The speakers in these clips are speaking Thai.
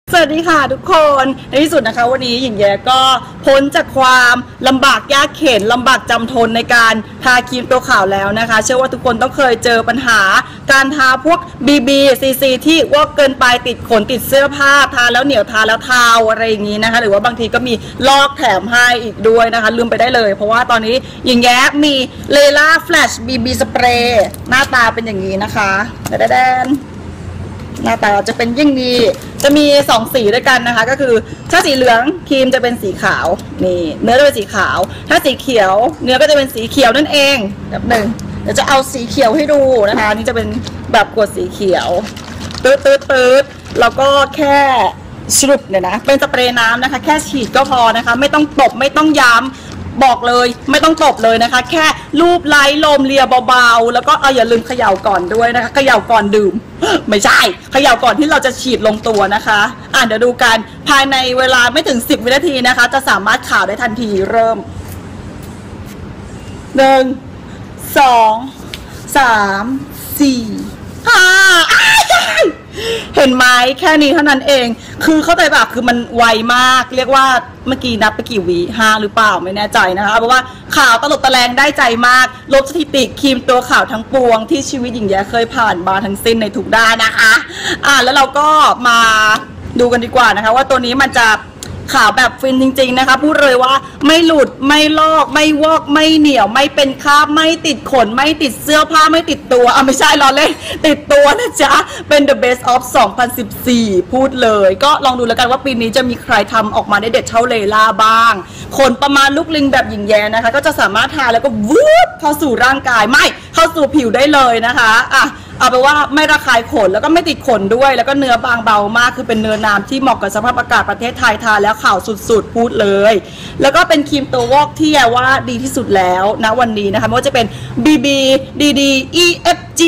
สวัสดีค่ะทุกคนในที่สุดนะคะวันนี้หญิงแย้ก็พ้นจากความลำบากยากเข็ญลำบากจำทนในการทาครีมตัวขาวแล้วนะคะเชื่อว่าทุกคนต้องเคยเจอปัญหาการทาพวก BB CC ที่วอกเกินไปติดขนติดเสื้อผ้าทาแล้วเหนียวทาแล้วเทาอะไรอย่างนี้นะคะหรือว่าบางทีก็มีลอกแถมให้อีกด้วยนะคะลืมไปได้เลยเพราะว่าตอนนี้หญิงแย้มีเลล่าแฟลช BB สเปรย์หน้าตาเป็นอย่างนี้นะคะแดนหน้าตาจะเป็นยิ่งดีจะมี2สีด้วยกันนะคะก็คือถ้าสีเหลืองครีมจะเป็นสีขาวนี่เนื้อจะเป็นสีขาวถ้าสีเขียวเนื้อก็จะเป็นสีเขียวนั่นเองแบบหนึ่งเดี๋ยวจะเอาสีเขียวให้ดูนะคะนี่จะเป็นแบบขวดสีเขียวตืดแล้วก็แค่สรุปเนี่ยนะเป็นสเปรย์น้ำนะคะแค่ฉีดก็พอนะคะไม่ต้องตบไม่ต้องย้ำบอกเลยไม่ต้องตบเลยนะคะแค่ลูบไล้ลมเลียเบาๆแล้วก็อย่าลืมเขย่าก่อนด้วยนะคะเขย่าก่อนดื่มไม่ใช่เขย่าก่อนที่เราจะฉีดลงตัวนะคะเดี๋ยวดูกันภายในเวลาไม่ถึง10 วินาทีนะคะจะสามารถขาวได้ทันทีเริ่ม1 2 3 4 5เห็นไหมแค่นี้เท่านั้นเองคือเข้าใจป่ะคือมันไวมากเรียกว่าเมื่อกี้นับไปกี่วิ5หรือเปล่าไม่แน่ใจนะคะเพราะว่าข่าวตลบตะแลงได้ใจมากลบสถิติครีมตัวขาวทั้งปวงที่ชีวิตหญิงแย้เคยผ่านมาทั้งสิ้นในทุกด้านนะคะแล้วเราก็มาดูกันดีกว่านะคะว่าตัวนี้มันจะขาวแบบฟินจริงๆนะคะพูดเลยว่าไม่หลุดไม่ลอกไม่วอกไม่เหนียวไม่เป็นคราบไม่ติดขนไม่ติดเสื้อผ้าไม่ติดตัวไม่ใช่ล้อเล่นติดตัวนะจ๊ะเป็น The Best of 2014พูดเลยก็ลองดูแล้วกันว่าปีนี้จะมีใครทำออกมาได้เด็ดเท่าเลล่าบ้างขนประมาณลูกลิงแบบหญิงแย้นะคะก็จะสามารถทาแล้วก็วูบเข้าสู่ร่างกายไม่เข้าสู่ผิวได้เลยนะคะเอาไปว่าไม่ระคายขนแล้วก็ไม่ติดขนด้วยแล้วก็เนื้อบางเบามากคือเป็นเนื้อน้ำที่เหมาะกับสภาพอากาศประเทศไทยทาแล้วขาวสุดๆพูดเลยแล้วก็เป็นครีมตัววอกที่แย่ว่าดีที่สุดแล้วนะวันนี้นะคะไม่ว่าจะเป็น BB DD EFG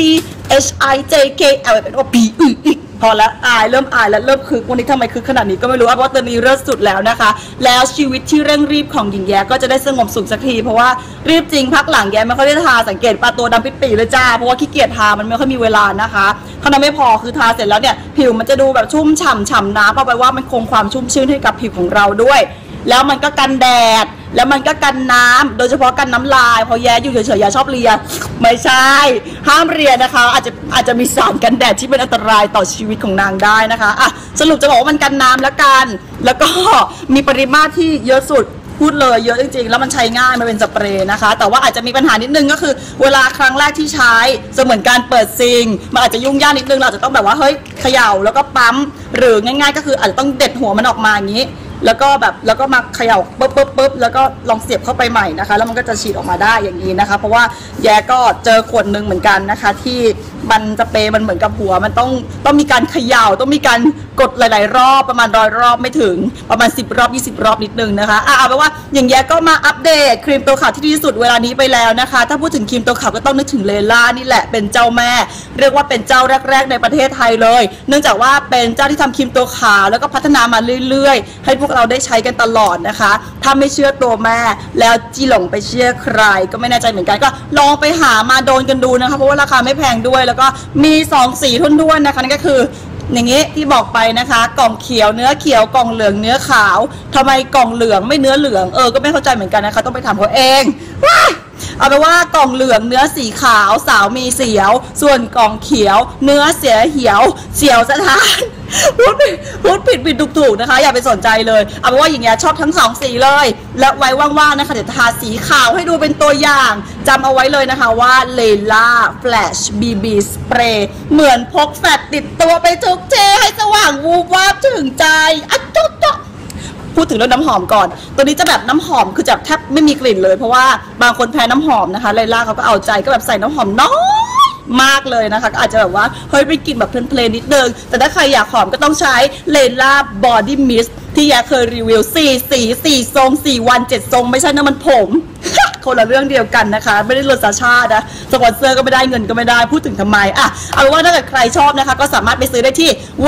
HI JK LMNOP พอแล้วเริ่มแล้วเริ่มคึกวันนี้ทำไมคึกขนาดนี้ก็ไม่รู้เพราะตอนนี้เลิศสุดแล้วนะคะแล้วชีวิตที่เร่งรีบของหญิงแย้ก็จะได้สงบสุขสักทีเพราะว่ารีบจริงพักหลังแย้ไม่ค่อยได้ทาสังเกตปลาตัวดำปิดปีเลยจ้าเพราะว่าขี้เกียจทามันไม่ค่อยมีเวลานะคะเท่านั้นไม่พอคือทาเสร็จแล้วเนี่ยผิวมันจะดูแบบชุ่มฉ่ำน้ำเอาไปว่ามันคงความชุ่มชื้นให้กับผิวของเราด้วยแล้วมันก็กันแดดแล้วมันก็กันน้ำโดยเฉพาะกันน้ำลายพอแย้อยู่เฉยๆอย่าชอบเลียไม่ใช่ห้ามเลียนะคะอาจจะมีสารกันแดดที่เป็นอันตรายต่อชีวิตของนางได้นะคะสรุปจะบอกว่ามันกันน้ำแล้วก็มีปริมาตรที่เยอะสุดพูดเลยเยอะจริงๆแล้วมันใช้ง่ายมันเป็นสเปรย์นะคะแต่ว่าอาจจะมีปัญหานิดนึงก็คือเวลาครั้งแรกที่ใช้เหมือนการเปิดซิงมันอาจจะยุ่งยากนิดนึงเราอาจจะต้องแบบว่าเฮ้ยเขย่าแล้วก็ปั๊มหรือง่ายๆก็คืออาจจะต้องเด็ดหัวมันออกมาอย่างนี้แล้วก็มาเขย่าปุ๊บแล้วก็ลองเสียบเข้าไปใหม่นะคะแล้วมันก็จะฉีดออกมาได้อย่างนี้นะคะเพราะว่าแย้ก็เจอขวดนึงเหมือนกันนะคะที่มันสเปรย์มันเหมือนกับหัวมันต้องมีการเขย่าต้องมีการกดหลายๆรอบประมาณ100 รอบไม่ถึงประมาณ10 รอบ20 รอบนิดนึงนะคะเอาเป็นว่าอย่างแย้ก็มาอัปเดตครีมตัวขาวที่ดีที่สุดเวลานี้ไปแล้วนะคะถ้าพูดถึงครีมตัวขาวก็ต้องนึกถึงเลล่านี่แหละเป็นเจ้าแม่เรียกว่าเป็นเจ้าแรกๆในประเทศไทยเลยเนื่องจากว่าเป็นเจ้าที่ทำครีมตัวขาวแล้วก็พัฒนามาเรื่อยๆให้พวกเราได้ใช้กันตลอดนะคะถ้าไม่เชื่อตัวแม่แล้วจีหลงไปเชื่อใครก็ไม่แน่ใจเหมือนกันก็ลองไปหามาโดนกันดูนะคะเพราะว่าราคาไม่แพงด้วยแล้วก็มี2 สีท้วนๆนะคะนั่นก็คืออย่างนี้ที่บอกไปนะคะกล่องเขียวเนื้อเขียวกล่องเหลืองเนื้อขาวทำไมกล่องเหลืองไม่เนื้อเหลืองก็ไม่เข้าใจเหมือนกันนะคะต้องไปถามเขาเองเอาไปว่ากล่องเหลืองเนื้อสีขาวสาวมีเสียวส่วนกล่องเขียวเนื้อเหี่ยวสถานพูดผิดถูกนะคะอย่าไปสนใจเลยเอาเป็นว่าอย่างเงี้ยชอบทั้ง2 สีเลยและไว้ว่างๆนะคะเดี๋ยวทาสีขาวให้ดูเป็นตัวอย่างจำเอาไว้เลยนะคะว่าเลล่าแฟลช BB สเปรย์เหมือนพกแฟลชติดตัวไปทุกเทให้สว่างวูบวาบถึงใจจ๊ะพูดถึงเรื่องน้ำหอมก่อนตัวนี้จะแบบน้ำหอมคือจะแทบไม่มีกลิ่นเลยเพราะว่าบางคนแพ้น้ำหอมนะคะเลล่าเขาก็เอาใจก็แบบใส่น้ำหอมน้อยมากเลยนะคะก็อาจจะแบบว่าเฮ้ยไปกินแบบเพลนๆนิดนึงแต่ถ้าใครอยากหอมก็ต้องใช้เลล่าบอดี้มิสต์ที่แย้เคยรีวิว4 สี4 ทรง4 วัน7 ทรงไม่ใช่นะมันผมคนละเรื่องเดียวกันนะคะไม่ได้ลดสาชาตินะสปอนเซอร์ก็ไม่ได้เงินก็ไม่ได้พูดถึงทำไมเอาเป็นว่าถ้าเกิดใครชอบนะคะก็สามารถไปซื้อได้ที่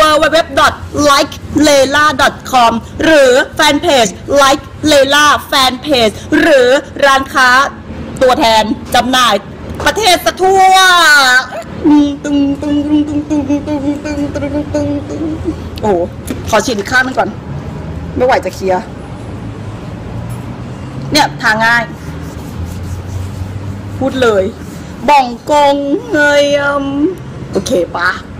www.likelela.com หรือแฟนเพจ like lela fan page หรือร้านค้าตัวแทนจำหน่ายประเทศทั่วโอ้ขอฉีดอีกข้างนึงก่อนไม่ไหวจะเคลียร์เนี่ยทาง่ายพูดเลยบ่องกงเงยโอเคปะ